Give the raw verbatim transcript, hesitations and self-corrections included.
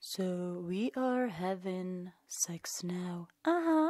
So we are having sex now. Uh huh.